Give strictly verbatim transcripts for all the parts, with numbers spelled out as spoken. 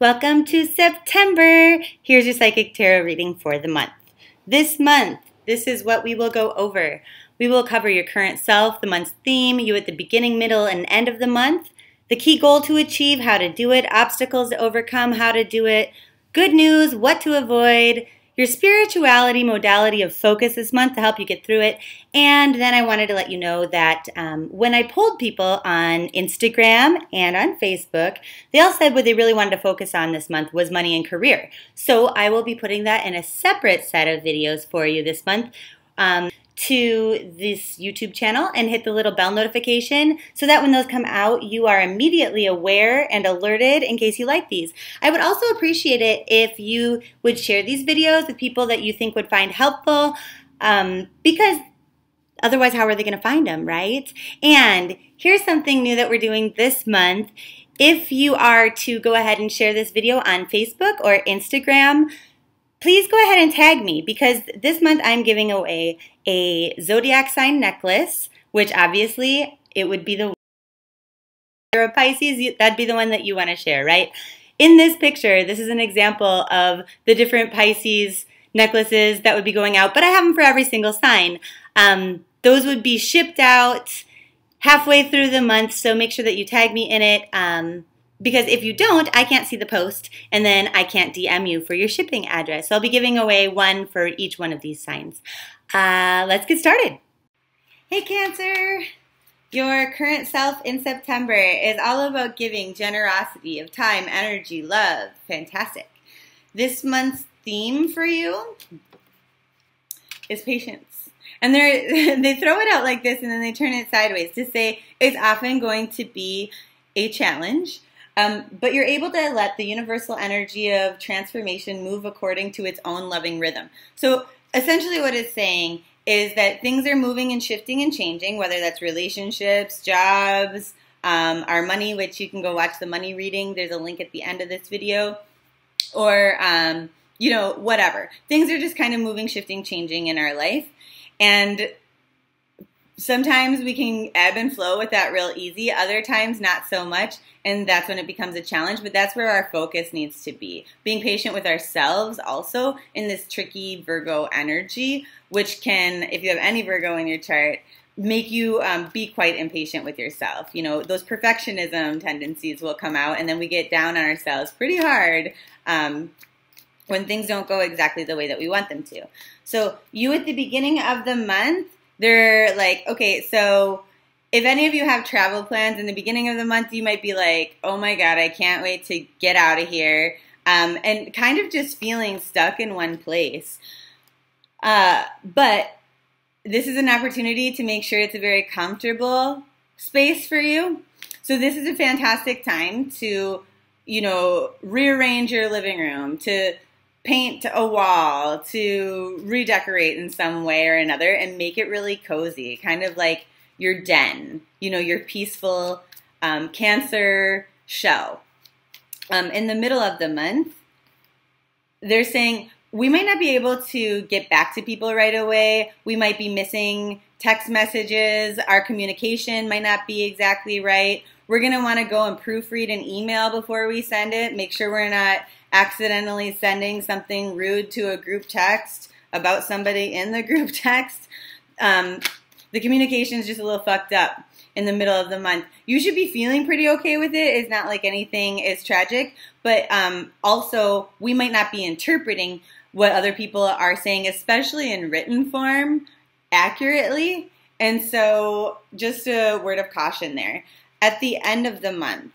Welcome to September. Here's your psychic tarot reading for the month. This month, this is what we will go over. We will cover your current self, the month's theme, you at the beginning, middle, and end of the month, the key goal to achieve, how to do it, obstacles to overcome, how to do it, good news, what to avoid, your spirituality modality of focus this month to help you get through it. And then I wanted to let you know that um, when I polled people on Instagram and on Facebook, they all said what they really wanted to focus on this month was money and career. So I will be putting that in a separate set of videos for you this month um, to this YouTube channel, and hit the little bell notification so that when those come out, you are immediately aware and alerted in case you like these. I would also appreciate it if you would share these videos with people that you think would find helpful, um, because otherwise how are they going to find them, right? And here's something new that we're doing this month. If you are to go ahead and share this video on Facebook or Instagram, please go ahead and tag me, because this month I'm giving away a zodiac sign necklace, which obviously it would be the one. If you're a Pisces, that'd be the one that you want to share, right? In this picture, this is an example of the different Pisces necklaces that would be going out, but I have them for every single sign. Um, those would be shipped out halfway through the month, so make sure that you tag me in it. Um, Because if you don't, I can't see the post, and then I can't D M you for your shipping address. So I'll be giving away one for each one of these signs. Uh, let's get started. Hey Cancer! Your current self in September is all about giving, generosity of time, energy, love. Fantastic. This month's theme for you is patience. And they they throw it out like this, and then they turn it sideways to say it's often going to be a challenge. Um, but you're able to let the universal energy of transformation move according to its own loving rhythm. So essentially what it's saying is that things are moving and shifting and changing, whether that's relationships, jobs, um, our money, which you can go watch the money reading. There's a link at the end of this video. Or, um, you know, whatever. Things are just kind of moving, shifting, changing in our life. And sometimes we can ebb and flow with that real easy, other times not so much, and that's when it becomes a challenge, but that's where our focus needs to be. Being patient with ourselves also in this tricky Virgo energy, which can, if you have any Virgo in your chart, make you um, be quite impatient with yourself. You know, those perfectionism tendencies will come out, and then we get down on ourselves pretty hard um, when things don't go exactly the way that we want them to. So you at the beginning of the month, they're like, okay, so if any of you have travel plans in the beginning of the month, you might be like, oh my God, I can't wait to get out of here. Um, and kind of just feeling stuck in one place. Uh, but this is an opportunity to make sure it's a very comfortable space for you. So this is a fantastic time to, you know, rearrange your living room, to paint a wall, to redecorate in some way or another and make it really cozy, kind of like your den, you know, your peaceful um, Cancer shell. Um, in the middle of the month, they're saying we might not be able to get back to people right away. We might be missing text messages. Our communication might not be exactly right. We're going to want to go and proofread an email before we send it. Make sure we're not accidentally sending something rude to a group text about somebody in the group text. Um, the communication is just a little fucked up in the middle of the month. You should be feeling pretty okay with it. It's not like anything is tragic, but um, also we might not be interpreting what other people are saying, especially in written form, accurately. And so just a word of caution there. At the end of the month,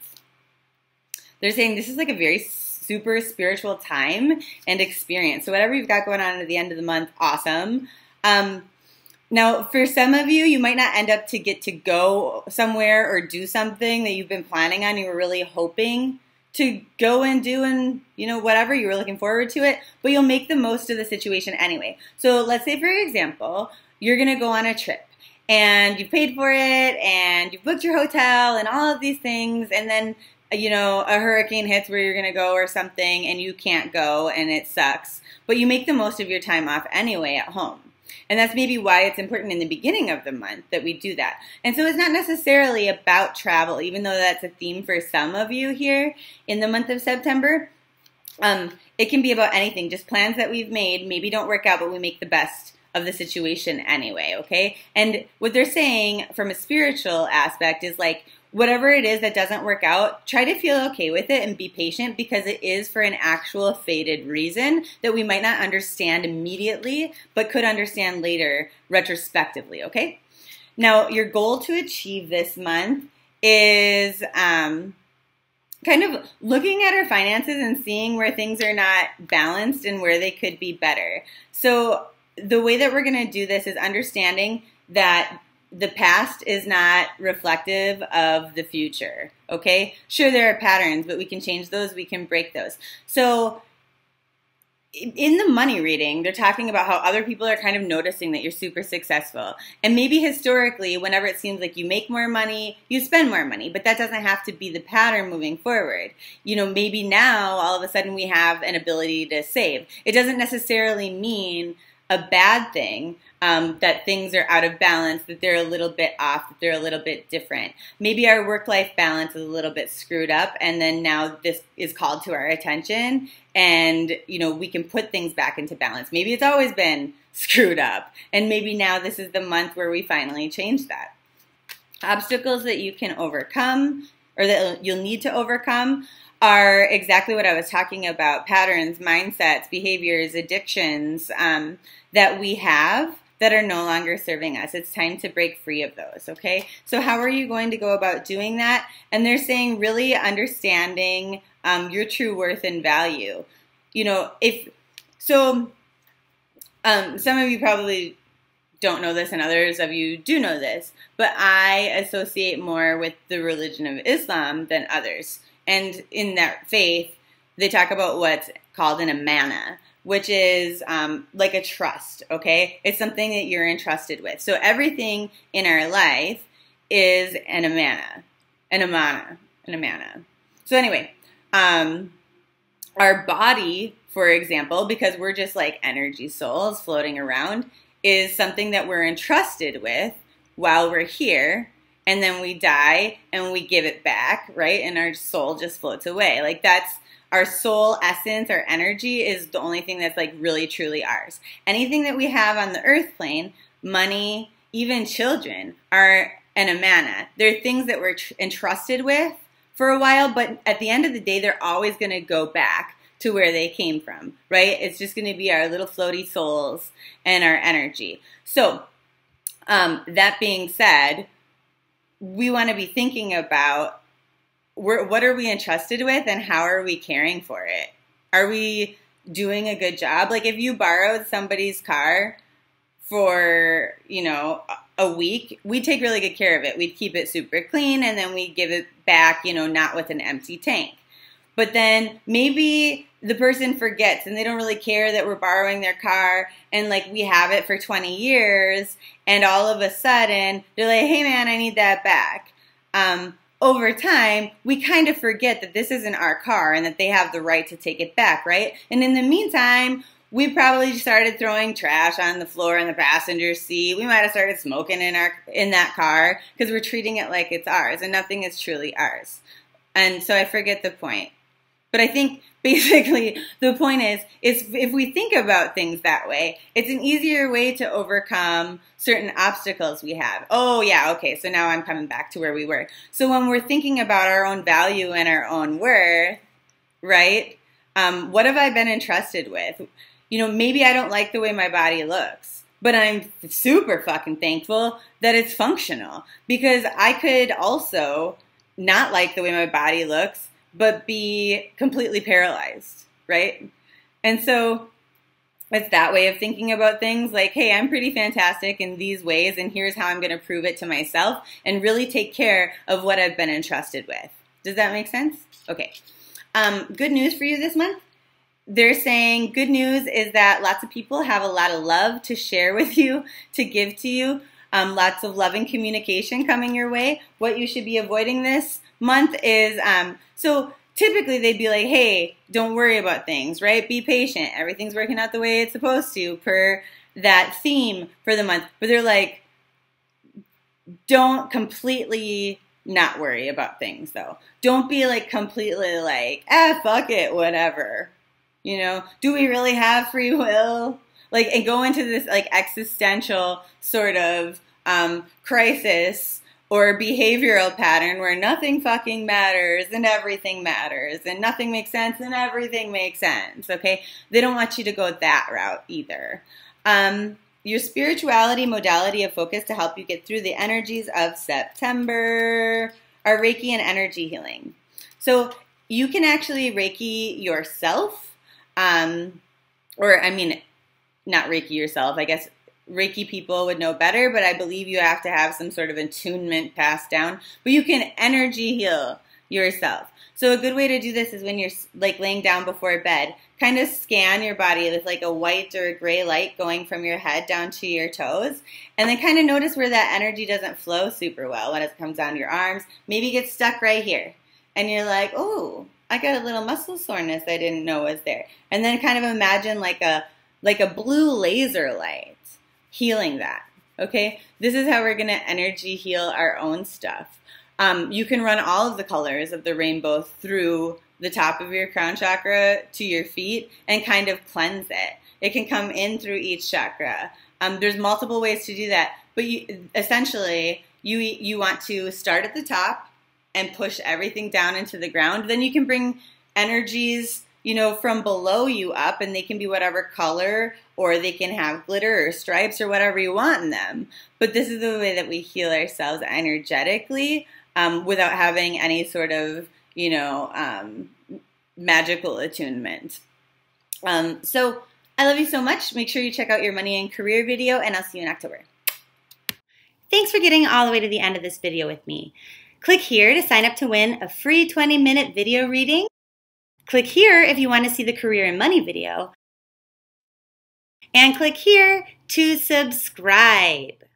they're saying this is like a very super spiritual time and experience. So whatever you've got going on at the end of the month, awesome. Um, now, for some of you, you might not end up to get to go somewhere or do something that you've been planning on. You were really hoping to go and do, and you know, whatever, you were looking forward to it, but you'll make the most of the situation anyway. So let's say, for example, you're going to go on a trip and you've paid for it and you've booked your hotel and all of these things, and then you know, a hurricane hits where you're going to go or something and you can't go and it sucks. But you make the most of your time off anyway at home. And that's maybe why it's important in the beginning of the month that we do that. And so it's not necessarily about travel, even though that's a theme for some of you here in the month of September. Um, it can be about anything, just plans that we've made, maybe don't work out, but we make the best of the situation anyway, okay? And what they're saying from a spiritual aspect is like, whatever it is that doesn't work out, try to feel okay with it and be patient, because it is for an actual fated reason that we might not understand immediately, but could understand later retrospectively, okay? Now, your goal to achieve this month is um, kind of looking at our finances and seeing where things are not balanced and where they could be better. So the way that we're going to do this is understanding that the past is not reflective of the future, okay? Sure, there are patterns, but we can change those, we can break those. So in the money reading, they're talking about how other people are kind of noticing that you're super successful. And maybe historically, whenever it seems like you make more money, you spend more money, but that doesn't have to be the pattern moving forward. You know, maybe now all of a sudden we have an ability to save. It doesn't necessarily mean a bad thing, um, that things are out of balance, that they're a little bit off, that they're a little bit different. Maybe our work-life balance is a little bit screwed up, and then now this is called to our attention, and you know, we can put things back into balance. Maybe it's always been screwed up, and maybe now this is the month where we finally change that. Obstacles that you can overcome, or that you'll need to overcome, are exactly what I was talking about: patterns, mindsets, behaviors, addictions um, that we have that are no longer serving us. It's time to break free of those, okay? So how are you going to go about doing that? And they're saying really understanding um, your true worth and value. You know, if, so um, some of you probably don't know this and others of you do know this, but I associate more with the religion of Islam than others. And in that faith, they talk about what's called an amana, which is um, like a trust, okay? It's something that you're entrusted with. So everything in our life is an amana, an amana, an amana. So anyway, um, our body, for example, because we're just like energy souls floating around, is something that we're entrusted with while we're here. And then we die and we give it back, right? And our soul just floats away. Like that's our soul essence, our energy is the only thing that's like really truly ours. Anything that we have on the earth plane, money, even children, are an amana. They're things that we're entrusted with for a while, but at the end of the day, they're always going to go back to where they came from, right? It's just going to be our little floaty souls and our energy. So um, that being said, we want to be thinking about we're, what are we entrusted with and how are we caring for it? Are we doing a good job? Like if you borrowed somebody's car for, you know, a week, we'd take really good care of it. We'd keep it super clean and then we'd give it back, you know, not with an empty tank. But then maybe the person forgets and they don't really care that we're borrowing their car and like we have it for twenty years and all of a sudden they're like, hey man, I need that back. Um, over time, we kind of forget that this isn't our car and that they have the right to take it back, right? And in the meantime, we probably started throwing trash on the floor in the passenger seat. We might have started smoking in our in that car because we're treating it like it's ours and nothing is truly ours. And so I forget the point. But I think basically the point is, is if we think about things that way, it's an easier way to overcome certain obstacles we have. Oh yeah, okay, so now I'm coming back to where we were. So when we're thinking about our own value and our own worth, right, um, what have I been entrusted with? You know, maybe I don't like the way my body looks, but I'm super fucking thankful that it's functional because I could also not like the way my body looks but be completely paralyzed, right? And so it's that way of thinking about things like, hey, I'm pretty fantastic in these ways, and here's how I'm going to prove it to myself and really take care of what I've been entrusted with. Does that make sense? Okay. Um, good news for you this month. They're saying good news is that lots of people have a lot of love to share with you, to give to you. Um, lots of loving communication coming your way. What you should be avoiding this month is, um, so typically they'd be like, hey, don't worry about things, right? Be patient. Everything's working out the way it's supposed to per that theme for the month. But they're like, don't completely not worry about things though. Don't be like completely like, ah, fuck it, whatever, You know, do we really have free will? Like, and go into this like existential sort of um, crisis or behavioral pattern where nothing fucking matters and everything matters and nothing makes sense and everything makes sense, okay? They don't want you to go that route either. Um, your spirituality modality of focus to help you get through the energies of September are Reiki and energy healing. So you can actually Reiki yourself, um, or I mean, not Reiki yourself, I guess Reiki people would know better, but I believe you have to have some sort of attunement passed down. But you can energy heal yourself. So a good way to do this is when you're like laying down before bed, kind of scan your body with like a white or a gray light going from your head down to your toes. And then kind of notice where that energy doesn't flow super well when it comes down your arms. Maybe it gets stuck right here. And you're like, oh, I got a little muscle soreness I didn't know was there. And then kind of imagine like a like a blue laser light healing that, okay? This is how we're going to energy heal our own stuff. Um, you can run all of the colors of the rainbow through the top of your crown chakra to your feet and kind of cleanse it. It can come in through each chakra. Um, there's multiple ways to do that, but you, essentially you, you want to start at the top and push everything down into the ground. Then you can bring energies, you know, from below you up, and they can be whatever color, or they can have glitter or stripes or whatever you want in them. But this is the way that we heal ourselves energetically um, without having any sort of, you know, um, magical attunement. Um, so I love you so much. Make sure you check out your money and career video, and I'll see you in October. Thanks for getting all the way to the end of this video with me. Click here to sign up to win a free twenty minute video reading. Click here if you want to see the career and money video. And click here to subscribe.